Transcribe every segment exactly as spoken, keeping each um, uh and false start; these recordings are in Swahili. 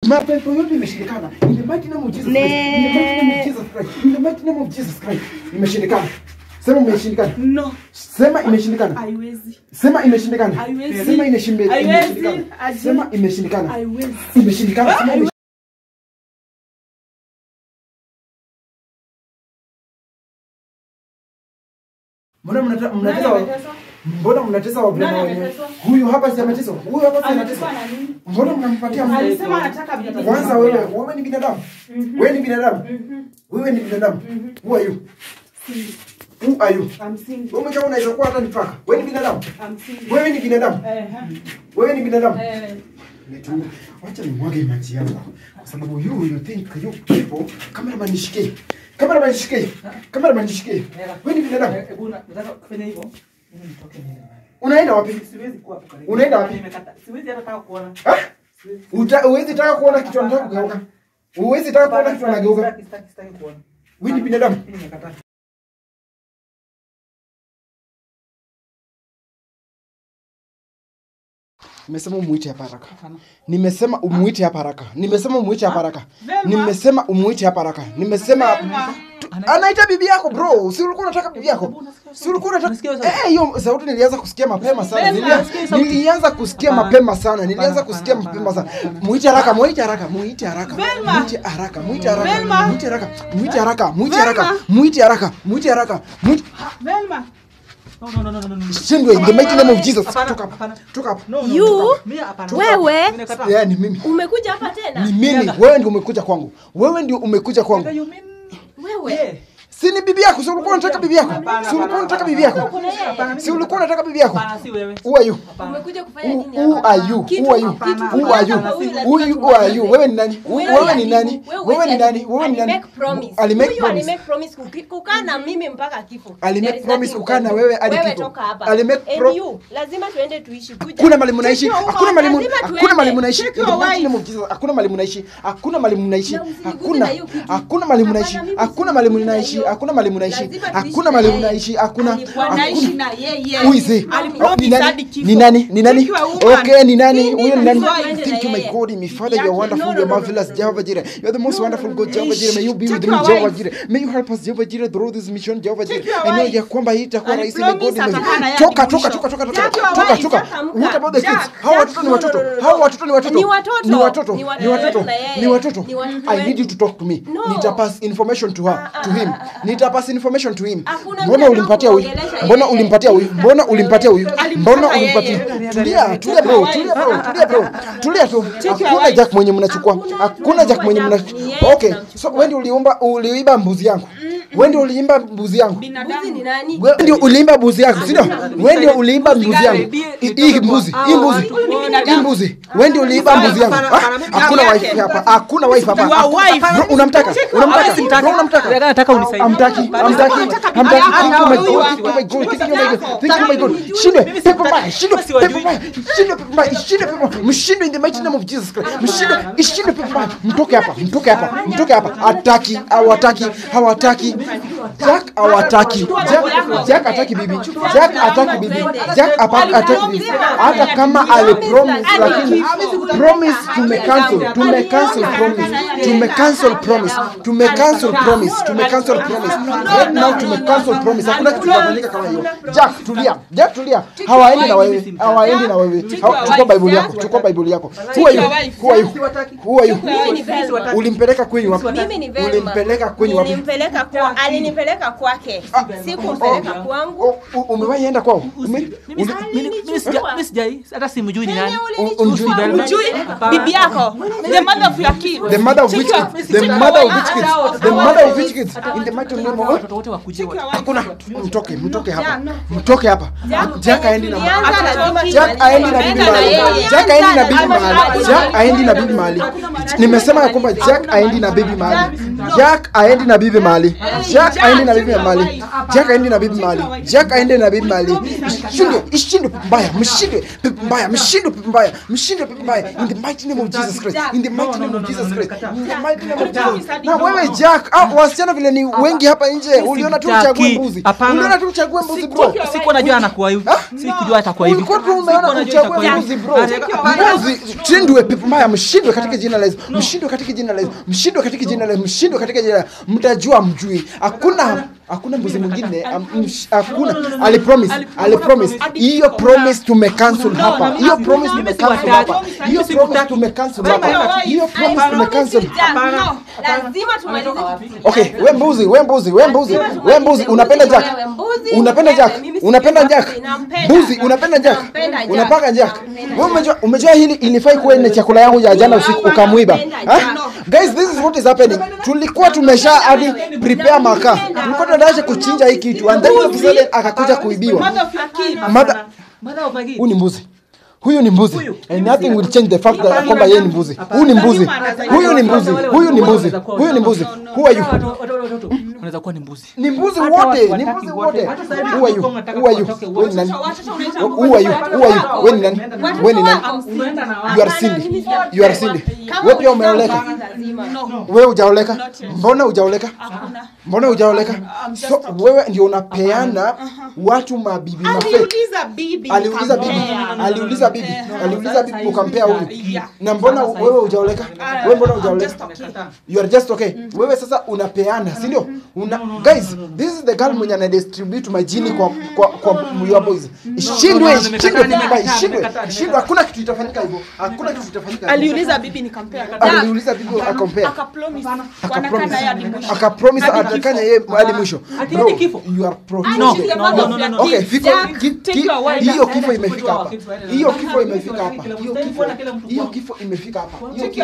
Mapepo yote imeshindikana. In the mighty name of Jesus Christ. In the mighty name of Jesus Christ. Imeshindikana. Sema imeshindikana. No. Sema imeshindikana. Haiwezi. Sema imeshindikana. Haiwezi. Sema imeshindikana. Haiwezi. Sema imeshindikana. Haiwezi. Imeshindikana. Sema imeshindikana. Mbona mnatesa mnatesa Mbona mnatesa wavulana wenyewe? Huyu hapa si ameteswa. Huyu hapa si ameteswa. Mbona mnampatia mtu? Alisema anataka vitu. Kwanza wewe, wewe ni binadamu. Wewe ni binadamu. Wewe ni binadamu. Who are you? Who are you? I'm single. Wewe kama unaweza kuwa hata nipaka. Wewe ni binadamu. I'm single. Wewe ni binadamu. Eh. Wewe ni binadamu. Eh. Letu. Wacha nimwage maji yangu. Kwa sababu you you think you people cameraman nishike. Cameraman nishike. Cameraman nishike. Wewe ni binadamu. Hebu nataka kufanya hivyo. Mimi nitoke niende. Unaenda wapi? Siwezi kuwa hapo karibu. Unaenda wapi? Nimekata. Siwezi hata taka kuona. Ah? Uta uwezi taka kuona kitu anataka kugeuka. Uwezi taka kuona kitu anageuka. Sitaki sitaki sitaki kuona. Wewe ni binadamu. Mimi nimekata. Nimesema umuite hapa haraka. Nimesema umuite hapa haraka. Nimesema umuite hapa haraka. Nimesema umuite hapa haraka. Nimesema anaita bibi yako bro. Si ulikuwa unataka bibi yako? Si ulikuwa unataka eh, hiyo sauti nilianza kusikia mapema sana. Nilianza kusikia mapema sana. Nilianza kusikia mapema sana. Muite haraka, muite haraka, muite haraka. Muite haraka, muite haraka. Muite haraka, muite haraka, muite haraka. Muite haraka, muite haraka. Muite Velma. No no no no no. Shindwe in the mighty name of Jesus. Toka hapa. Toka hapa. You wewe yeah, ni mimi. Umekuja hapa tena? Ni mimi. Wewe ndio umekuja kwangu. Wewe ndio umekuja kwangu. Wewe. Si ni bibi yako, si ulikuwa unataka bibi yako? Si ulikuwa unataka bibi yako? Si ulikuwa unataka bibi yako? Hapana, si wewe. Who are you? Umekuja kufanya nini hapa? Who are you? Who are you? Who are you? Who you who are you? Wewe ni nani? Wewe ni nani? Wewe ni nani? Wewe ni nani? Make promise. Ali make Huyu ali promise. make promise kukaa na mimi mpaka kifo. Ali There make is promise nothing kukaa na you wewe can hadi do. Wewe kifo. toka hapa. Ali make And pro you, lazima tuende tuishi. Kuja. Hakuna mali mnaishi. Hakuna mali Lazima hakuna tuende. mali mnaishi. Take your wife. Hakuna mali mnaishi. Hakuna mali mnaishi. Na usiniguze Hakuna. na hiyo kitu. Hakuna mali mnaishi. Hapana, Hakuna mimi mali mnaishi. hiyo. Hakuna mali mnaishi. Lazima Hakuna tuishi mali na yeye. mnaishi. Hakuna. Wanaishi na yeye. Who is he? Alipromise Ni nani? hadi kifo. Ni nani? Ni nani? Take your woman. Okay, ni nani? Mimi Huyo ni nani? nani? Thank you my God, my Father, you are wonderful, No, you are no, no, marvelous, no. Jehovah Jireh. You are the most wonderful God, Jehovah Jireh. May you be with Take me, your Jehovah wife. Jireh. May you help us, Jehovah Jireh, through this mission, Jehovah Jireh. your I know wife. ya kwamba hii itakuwa Ali rahisi, my God. promise atakaa na yeye Toka, hadi toka, mwisho. toka, toka, toka, Jack, your toka, wife. toka. Jack, What about the kids? Jack, Hao Jack, watoto ni no, watoto. no, no, no. Hao watoto ni watoto. Ni watoto. Ni watoto. Ni watoto Ni watoto. na yeye. Ni watoto. Ni watoto I wetu. need you to talk to me. No. Nitapass information to her, to him. Nitapass information to him. Hakuna Mbona mtu ulimpatia huyu? anakuongelesha Mbona yeye. ulimpatia huyu? Mbona ulimpatia huyu? Mbona yeye. ulimpatia? Tulia, tulia bro, tulia bro, tulia bro. Tulia tu. Hakuna Jack mwenye mnachukua. Hakuna Jack mwenye mnachukua. Okay, so wewe ndio uliomba uliiba mbuzi yangu. Wewe ndio uliimba mbuzi yangu. Mbuzi ni nani? Wewe ndio uliimba mbuzi yangu, si ndio? Wewe ndio uliimba mbuzi yangu. Hii mbuzi, hii mbuzi. Hii mbuzi. Wewe ndio uliimba mbuzi yangu. Hakuna wife hapa. Hakuna wife hapa. Bro, unamtaka? Unamtaka? Bro, unamtaka? Nataka unisaidie. Amtaki, amtaki, amtaki. Thank you my God. Thank you my God. Thank you my God. Thank you my God. Shindwe, pepo mbaya. Shindwe, pepo mbaya. Shindwe, pepo mbaya. Shindwe, pepo mbaya. Mshindwe in the mighty name of Jesus Christ. Mshindwe, ishindwe pepo mbaya. Mtoke hapa, mtoke hapa, mtoke hapa. Ataki, hawataki, hawataki. Jack hawataki. Jack, Jack ataki bibi. Jack ataki bibi. Jack apaki ataki bibi. Hata kama ali promise lakini promise tume cancel, tume cancel promise. Tume cancel promise. Tume cancel promise. Tume cancel promise. Right now tume cancel promise. Hakuna kitu kinafanyika kama hiyo. Jack tulia. Jack tulia. Hawaendi na wewe. Hawaendi na wewe. Chukua Bible yako. Chukua Bible yako. Who are you? Who are you? Who are you? Ulimpeleka kwenyu wapi? Mimi ni Velma. Ulimpeleka kwenyu wapi? Nilimpeleka kwa alinipeleka kwake. Sikumpeleka kwangu. Umewahi enda kwao? Mimi mimi sijai hata simjui ni nani. Unjui Unjui bibi yako. The mother of your kids. The mother of which kids? The mother of which kids? The mother of which kids? In the mighty name of Watoto wote wakuje. hakuna mtoke, mtoke hapa. Mtoke hapa. Jack aendi na Tulianza Jack aendi na bibi mahali. Jack aendi na bibi mahali. Jack aendi na bibi mahali. Nimesema ya kwamba Jack aendi na bibi mahali. Jack aendi na bibi mahali. Jack aendi na bibi mahali. Jack aendi na bibi mahali. Jack aendi na bibi mahali. Ishindwe, ishindwe mbaya, mshindwe mbaya, mshindwe mbaya, mshindwe mbaya. In the mighty name of Jesus Christ. In the mighty name of Jesus Christ. In the mighty name of Jesus. Na wewe Jack, ah wasichana vile ni wengi hapa nje. Uliona tu uchague mbuzi. Uliona tu uchague mbuzi bro. Siko najua anakuwa hivi. Sikujua atakuwa hivi. Ulikuwa tu umeona uchague mbuzi bro. Mbuzi shindwe pepo mbaya, mshindwe katika jina la Yesu. Mshindwe katika jina la Yesu. Mshindwe katika jina la Yesu. Mshindwe katika jina la Yesu. Mtajua mjui. Hakuna hakuna mbuzi mwingine. Hakuna. Ali promise. Ali promise. Hiyo promise tumecancel hapa. Hiyo promise tumecancel hapa. Hiyo promise tumecancel hapa. Hiyo promise tumecancel. Hapana. Lazima tumalize. Okay, wewe mbuzi, wewe mbuzi, wewe mbuzi, wewe mbuzi, unapenda Jack? Unapenda Jack? Unapenda Jack? Mbuzi, unapenda Jack? Unapaka Jack? Wewe umejua umejua hili ilifai kuwa ni chakula yangu ya jana usiku ukamuiba. Guys, this is what is happening. Tulikuwa tumesha hadi prepare makaa. Tulikuwa tunataka kuchinja hii kitu and then officially akakuja kuibiwa. Mother Huyu ni mbuzi. Huyu ni mbuzi. And nothing will change the fact that kwamba yeye ni mbuzi. Huyu ni mbuzi. Huyu ni mbuzi. Huyu ni mbuzi. Huyu ni mbuzi. Who are you? Unaweza kuwa ni mbuzi. Ni mbuzi wote, ni mbuzi wote. Who are you? Who are you? Wewe ni nani? Who are you? Who are you? Wewe ni nani? Wewe ni nani? You are Cindy. You are Cindy. Wewe pia umeoleka? Wewe hujaoleka? Mbona hujaoleka? Mbona hujaoleka? So wewe ndio unapeana watu mabibi mafe. Aliuliza bibi. Aliuliza bibi. Aliuliza bibi. Aliuliza bibi ukampea huyu. Na mbona wewe hujaoleka? Wewe mbona hujaoleka? You are just okay. Wewe sasa unapeana, si ndio? Una guys, this is the girl mwenye ana distribute majini kwa kwa kwa your boys. Ishindwe, ishindwe, ishindwe. Ishindwe, hakuna kitu itafanyika hivyo. Hakuna kitu itafanyika. Aliuliza bibi nikampea. Aliuliza bibi akampea. Akapromise. Wanakana hadi mwisho. Akapromise atakanya yeye hadi mwisho. Bro, you are pro. No, no, no, no. Okay, fiko hiyo kifo imefika hapa. Hiyo kifo imefika hapa. Hiyo kifo hiyo kifo imefika hapa.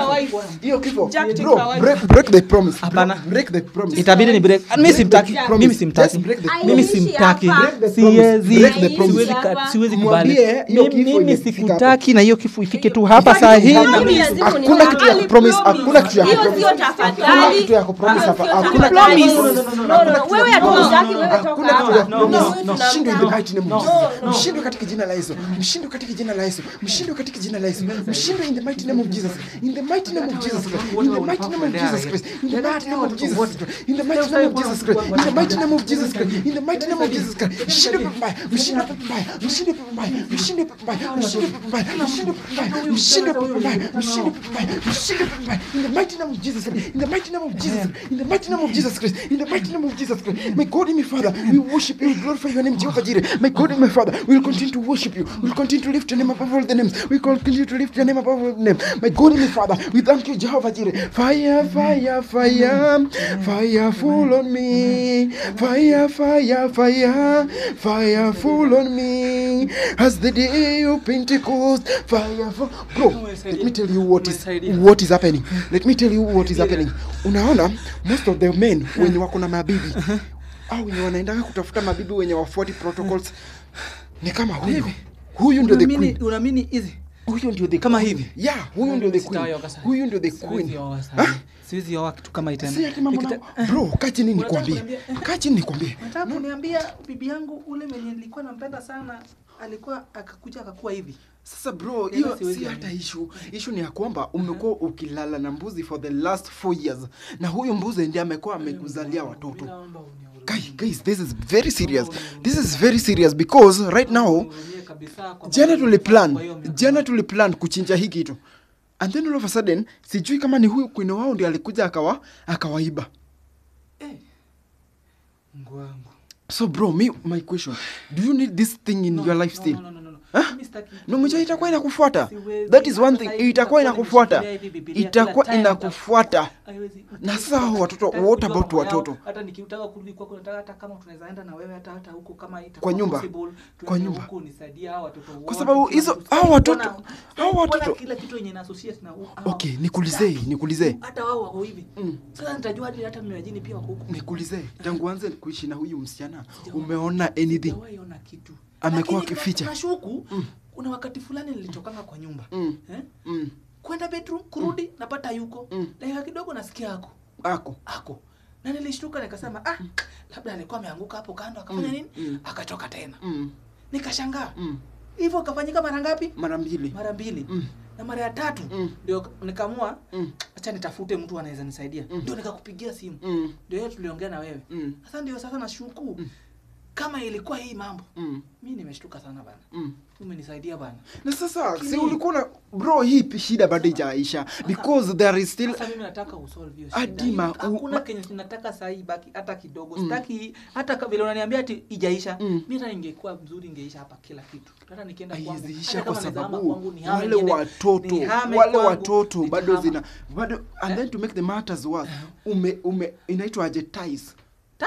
Hiyo kifo. Bro, break break the promise. Hapana. Break the promise. Itabidi ni break. Mimi simtaki. Mimi simtaki. Mimi simtaki. Siwezi. Siwezi siwezi kubali. Mimi sikutaki na hiyo kifo ifike tu hapa saa hii. Hakuna kitu ya promise. Hakuna kitu ya promise. Hiyo sio tafadhali. Hakuna kitu ya promise hapa. Hakuna promise. Wewe hatutaki wewe toka hapa. Mshindwe in the mighty name of Jesus. Mshindwe katika jina la Yesu. Mshindwe katika jina la Yesu. Mshindwe katika jina la Yesu. Mshindwe in the mighty name of Jesus. In the mighty name of Jesus Christ. In the mighty name of Jesus Christ. In the mighty name of Jesus Christ. In the mighty name of Jesus Christ. In the mighty name of Jesus Christ. In the mighty name of Jesus Christ. Mshindwe mbaya. Mshindwe mbaya. Mshindwe mbaya. Mshindwe mbaya. Mshindwe mbaya. Mshindwe mbaya. Mshindwe mbaya. Mshindwe mbaya. Mshindwe mbaya. In the mighty name of Jesus Christ. In the mighty name of Jesus. In the mighty name of Jesus Christ. In the mighty name of Jesus Christ. My God and my Father, we worship you, we glorify your name, Jehovah Jireh. My God and my Father, we will continue to worship you. We will continue to lift your name above all the names. We will continue to lift your name above all the names. My God and my Father, we thank you, Jehovah Jireh. Fire, fire, fire, fire fall on me. Fire, fire, fire, fire fall on me. As the day of Pentecost, fire fall. Bro, let me tell you what is what is happening. Let me tell you what is happening. Unaona, most of the men wenye wako na mabibi au wenye wanaenda kutafuta mabibi wenye wafuati protocols ni kama huyu. Huyu ndio the queen. Unaamini hizi? Huyu ndio the kama hivi. Yeah, huyu ndio the queen. Huyu ndio the queen. Siwezi yoa kitu kama itana. Si ati mama bro, kachi nini nikwambie? Kachi nini nikwambie? Nataka kuniambia bibi yangu ule mwenye nilikuwa nampenda sana alikuwa akakuja akakuwa hivi. Sasa bro, hiyo si hata issue. Issue ni ya kwamba umekuwa ukilala na mbuzi for the last four years. Na huyu mbuzi ndiye amekuwa amekuzalia watoto. Guys, guys, this is very serious. This is very serious because right now jana tuliplan, jana tuliplan kuchinja hiki kitu. And then all of a sudden, sijui kama ni huyu kwino wao ndiye alikuja akawa akawaiba. Eh. Mungu wangu. So bro, me my question, do you need this thing in no, your life still? No, no, no, no. Huh? No, mmoja itakuwa inakufuata. That is one thing. Itakuwa inakufuata. Itakuwa inakufuata. Na sasa watoto, what about watoto? Hata nikitaka kurudi kwako nataka hata kama tunaweza enda na wewe hata hata huko kama itakuwa kwa nyumba. Kwa nyumba. Huko nisaidia hao watoto wote. Kwa sababu hizo hao watoto, hao watoto kila kitu yenye na associate na huko. Okay, nikuulize, nikuulize. Hata wao wako hivi. Sasa nitajua hadi hata mmejini pia wako huko. Nikuulize, tangu anze kuishi na huyu msichana, umeona anything? Sijaona kitu. Amekuwa kificha. Nashuku mm. Kuna wakati fulani nilitokanga kwa nyumba mm. eh mm. kwenda bedroom kurudi mm. napata yuko mm. dakika kidogo nasikia ako ako ako na nilishtuka nikasema ah mm. labda alikuwa ameanguka hapo kando akafanya mm. nini mm. akatoka tena mm. nikashangaa mm. hivyo kafanyika mara ngapi? Mara mbili. Mara mbili. Mm. Na mara ya tatu ndio mm. nikaamua mm. acha nitafute mtu anaweza nisaidia. Mm. Ndio nikakupigia simu. Mm. Ndio yeye tuliongea na wewe. Mm. Sasa ndio sasa nashuku. Mm. Kama ilikuwa hii mambo. Mm. Mimi nimeshtuka sana bana. Mm. Umenisaidia bana. Na sasa si ulikuwa na bro hii shida bado haijaisha because there is still sasa mimi nataka usolve hiyo shida. Adima hakuna kenye tunataka saa hii baki hata kidogo. Mm. Sitaki hata vile unaniambia ati ijaisha. Mm. Mimi hata ingekuwa mzuri ingeisha hapa kila kitu. Hata nikienda kwangu. Haijaisha kwa sababu wale watoto wale watoto bado zina bado and then to make the matters worse ume ume inaitwa aje ties.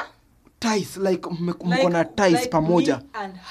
Ties like mko na ties like pamoja.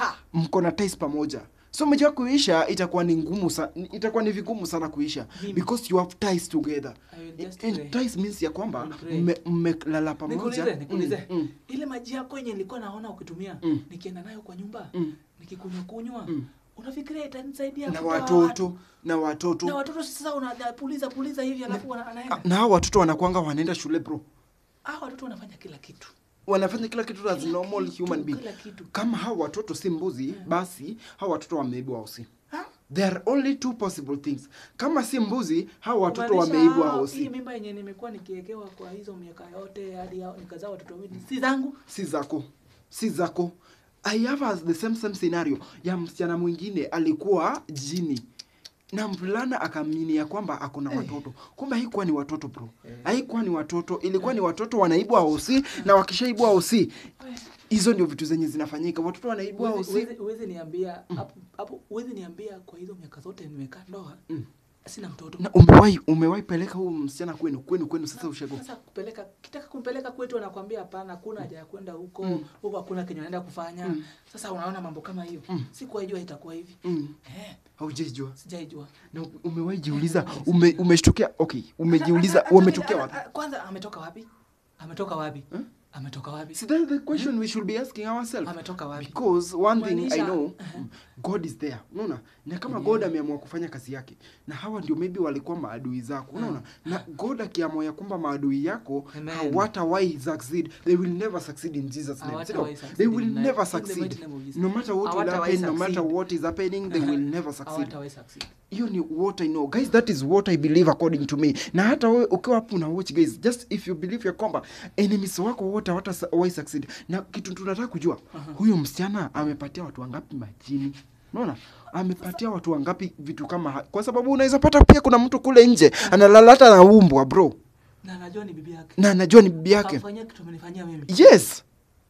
Mko na ties pamoja. So mmoja kuisha itakuwa ni ngumu sana, itakuwa ni vigumu sana kuisha because you have ties together. And ties means ya kwamba mmelala pamoja. Nikuulize, nikuulize. Mm, mm. Ile maji yako yenye nilikuwa naona ukitumia mm. nikienda nayo kwa nyumba, mm. nikikunywa kunywa, mm. unafikiria itanisaidia na watoto na watoto na watoto sasa unapuliza puliza hivi alafu anaenda. Na hao watoto wanakuanga wanaenda shule bro. Hao watoto wanafanya kila kitu. Wanafanya kila kitu as normal kitu, human being. Kama hao watoto si mbuzi, yeah. basi hao watoto wameibwa hosi. Huh? There are only two possible things. Kama si mbuzi, hao watoto wameibwa hosi. Hii mimba yenye nimekuwa nikiekewa kwa hizo miaka yote hadi nikazaa watoto wawili. Si zangu, si zako. Si zako. I have the same same scenario. Ya msichana mwingine alikuwa jini. Na mvulana akamini ya kwamba akona watoto. Kumbe haikuwa ni watoto bro. Haikuwa ni watoto, ilikuwa ni watoto wanaibwa hosi na wakishaibwa hosi. Hizo ndio vitu zenye zinafanyika. Watoto wanaibwa hosi. Uweze niambia hapo hapo uweze niambia kwa hizo miaka zote nimekaa ndoa. Mm. Sina mtoto. Na umewahi umewahi peleka huyu msichana kwenu kwenu kwenu sasa ushago. Sasa kupeleka kitaka kumpeleka kwetu anakuambia hapana hakuna haja ya kwenda huko. Mm. Huko hakuna kenye anaenda kufanya. Mm. Sasa unaona mambo kama hiyo. Mm. Sikuwaijua itakuwa hivi. Mm. Eh, haujaijua. Sijaijua. Na umewahi jiuliza ume, umeshtukia okay, umejiuliza wametoka wapi? Kwanza ametoka wapi? Ametoka wapi? Hmm? Ametoka wapi? See, that's the question hmm? we should be asking ourselves. Ametoka wapi? Because one thing I know, uh-huh. God is there. Unaona? Na kama yeah. God ameamua kufanya kazi yake, na hawa ndio maybe walikuwa maadui zako. Unaona? Uh-huh. Na God akiamua ya kwamba maadui yako hawatawahi succeed, they will never succeed in Jesus name. They will never succeed. No matter what will happen, no matter what is happening, they will never succeed. Hiyo ni what I know. Guys, that is what I believe according to me. Na hata wewe ukiwa hapo na watch guys, just if you believe ya kwamba enemies wako wote hawatawahi succeed. Na kitu tunataka kujua, uh-huh. huyo msichana amepatia watu wangapi majini? Unaona? Amepatia watu wangapi vitu kama ha- kwa sababu unaweza pata pia kuna mtu kule nje uh-huh. analalata na umbwa bro. Na anajua ni bibi yake. Na anajua ni bibi yake. Afanya kitu amenifanyia mimi. Yes.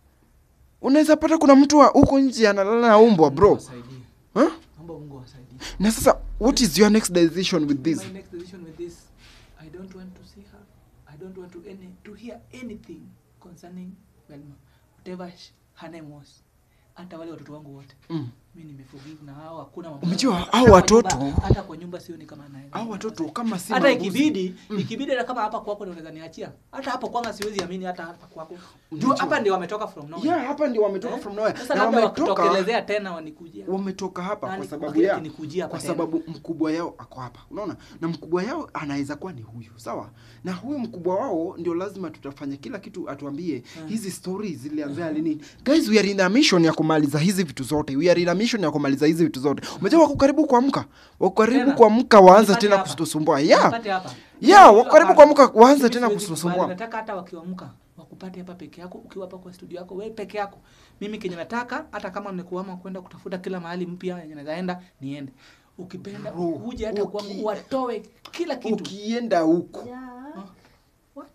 Unaweza pata kuna mtu huko nje analala na umbwa bro. Huh? Mungu asaidie. Na sasa what is your next decision with this? My next decision with this, I don't want to see her. I don't want to any to hear anything concerning Belma. Whatever her name was. Hata wale watoto wangu wote. Mm. Mimi nimeforgive na hao hakuna mambo. Umejua hao watoto hata kwa nyumba sioni kama naye. Hao watoto kama si hata ikibidi, mm. ikibidi hata kama hapa kwako unaweza niachia. Hata hapo kwanza siwezi amini hata hapa kwako. Ndio hapa ndio wametoka from nowhere. Yeah, hapa ndio wametoka eh? from nowhere. Na wametokelezea tena wanikujia. Wametoka hapa kwa sababu ya kwa sababu mkubwa yao ako hapa. Unaona? Na mkubwa yao anaweza kuwa ni huyu. Sawa? Na huyu mkubwa wao ndio lazima tutafanya kila kitu atuambie hmm. hizi stories zilianza lini. Guys, we are in a mission ya kumaliza hizi vitu zote. We are in a mission ya kumaliza hizi vitu zote. Umejua wako karibu kuamka. Wako karibu kuamka waanze tena kutusumbua. Yeah. Yeah, wako karibu kuamka waanze tena kutusumbua. Nataka hata wakiamka wakupate hapa peke yako ukiwa hapa kwa studio yako wewe peke yako. Mimi kenye nataka hata kama nimekuama kwenda kutafuta kila mahali mpya yenye naenda niende. Ukipenda uje hata kwa watoe kila kitu. Ukienda huko. Yeah. Huh? What?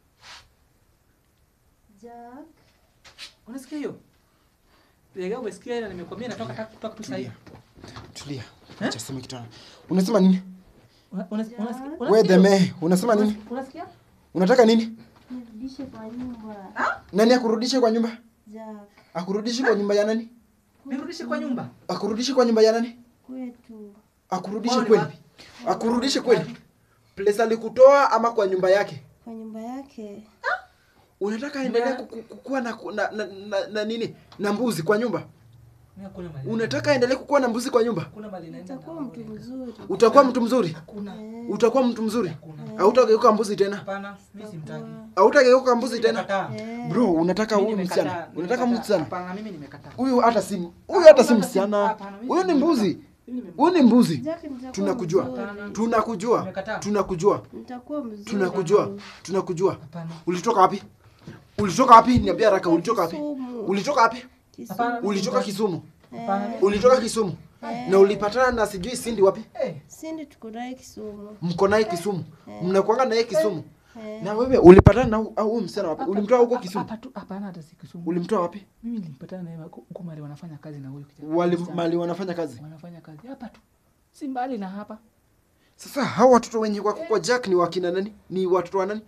Jack. Unasikia hiyo? Leo umesikia ile nimekwambia natoka kutoka tu sasa hivi. Tulia. Acha sema kitu. Unasema nini? Unasikia? Wewe deme, unasema nini? Unasikia? Unataka nini? Nirudishe kwa nyumba. Ah? Nani akurudishe kwa nyumba? Jack. Akurudishe kwa nyumba ya nani? Nirudishe kwa nyumba. Akurudishe kwa nyumba ya nani? Kwetu. Akurudishe kweli? Akurudishe kweli? Place alikutoa ama kwa nyumba yake? Kwa nyumba yake. Ah? Unataka endelea kukua na na, na, na na nini? Na mbuzi kwa nyumba? Unataka endelee kukua na mbuzi kwa nyumba? Kuna mali naenda. Utakuwa mtu mzuri. Utakuwa mtu mzuri? Hakuna. Utakuwa mtu mzuri? Hautageuka mbuzi tena? Hapana, mimi simtaki. Hautageuka mbuzi tena? Yeah. Bro, unataka huyu msichana? Unataka msichana? Hapana, mimi nimekataa. Huyu hata si huyu hata si msichana. Huyu ni mbuzi. Wewe ni mbuzi. Jack, nitakuwa Tunakujua. mzuri. Tunakujua. Nimekataa. Tunakujua. Nitakuwa mzuri. Tunakujua. Tunakujua. Hapana. Ulitoka wapi? Ulitoka wapi? Niambia haraka, ulitoka wapi? Kisumu. Ulitoka wapi? Hapana. Ulitoka Kisumu. Hapana. Ulitoka Kisumu. Na ulipatana na sijui Cindy wapi? Eh. Cindy tuko naye Kisumu. Mko naye Kisumu. Eh. Mnakuanga naye Kisumu. Eh. Na wewe ulipatana na au huyu msichana wapi? Ulimtoa huko Kisumu. Hapa tu hapana hata si Kisumu. Ulimtoa wapi? Mimi nilipatana naye huko mahali wanafanya kazi na huyo kijana. Wali mali wanafanya kazi. Wanafanya kazi hapa tu. Si mbali na hapa. Sasa hao watoto wenye wako kwa Jack ni wakina nani? Ni watoto wa nani?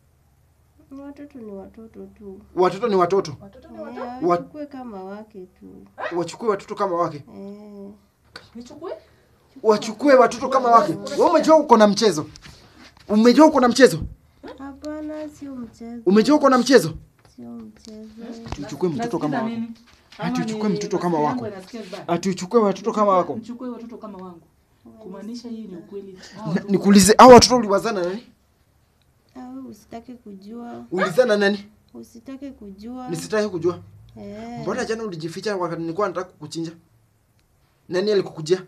Watoto ni watoto tu. Watoto ni watoto. Watoto ni Eh, watoto. wachukue kama wake tu. Wachukue watoto kama wake. Eh. Nichukue? Wachukue watoto kama wake. Wewe umejua uko na mchezo. Umejua uko na mchezo. Hapana, sio mchezo. Umejua uko na mchezo. Sio mchezo. Tuchukue mtoto kama wako. Nini? Ati uchukue mtoto kama Yangu wako. anasikia vibaya. Ati uchukue watoto kama wako. Mchukue watoto kama wangu. Kumaanisha hii ni ukweli. Hao Na- watoto- Nikuulize, hao watoto uliwazana nani? Awe usitake kujua. Ulizana nani? Usitake kujua. Nisitaki kujua. Eh. Mbona jana ulijificha wakati nilikuwa nataka kukuchinja? Nani alikukujia?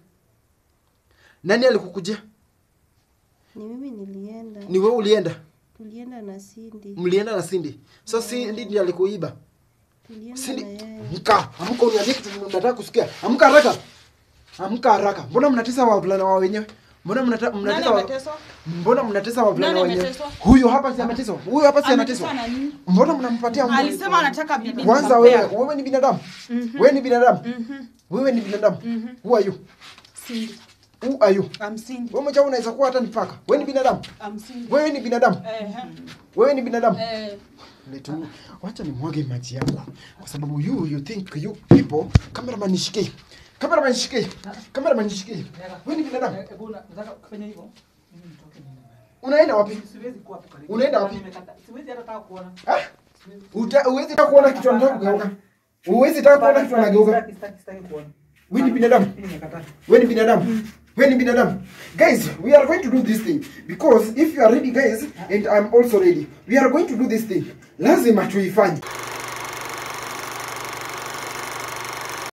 Nani alikukujia? Ni mimi nilienda. Ni wewe ulienda? Tulienda na Cindy. Mlienda na Cindy. So Cindy ndiye alikuiba. Tulienda Cindy, na yeye. amka, amka uniambie kitu mnataka kusikia. Amka haraka. Amka haraka. Mbona mnatesa wavulana wa wenyewe? Mbona mnata, Nani mnatesa wa, ameteswa? mbona mnatesa wavulana Nani wenyewe? ameteswa? Huyo hapa si ameteswa. Huyo hapa si anateswa. Ameteswa na nini? Mbona mnampatia mtu? Alisema anataka bibi. Kwanza nikampea. wewe, wewe ni binadamu. Wewe ni binadamu. Mhm. Wewe ni binadamu. Who are you? Cindy. Who are you? I'm Cindy. Wewe mmoja unaweza kuwa hata ni paka. Wewe ni binadamu. I'm Cindy. Wewe ni binadamu. Eh. Wewe ni binadamu. Eh. Letu. Wacha nimwage maji yangu. Kwa sababu you you think you people, cameraman nishikie. Cameraman nishikie. Cameraman nishikie. Wewe ni binadamu. Hebu na- nataka kufanya hivyo. Mimi nitoke niende. Unaenda wapi? Siwezi kuwa hapo karibu. Unaenda wapi? Nimekataa. Siwezi hata taka kuona. Ah? Uta uwezi taka kuona kitu anataka kugeuka. Uwezi taka kuona kitu anageuka. Sitaki, sitaki, sitaki kuona. Wewe ni binadamu. Mimi nimekataa. Wewe ni binadamu. Wewe ni binadamu. Guys, we are going to do this thing because if you are ready guys and I'm also ready. We are going to do this thing. Lazima tuifanye.